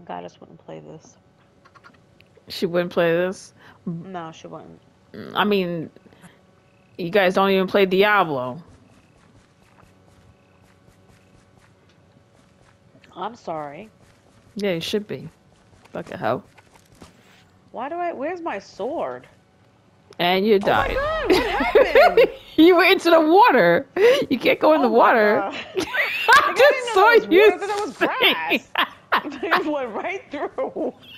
Goddess wouldn't play this. She wouldn't play this. No, she wouldn't. I mean, you guys don't even play Diablo. I'm sorry. Yeah, you should be. Fucking hell. Why do I... Where's my sword? And you Oh my died. god, what happened? You went into the water. You can't go in the Oh my water. God. I just saw you. Because it was grass. It went right through.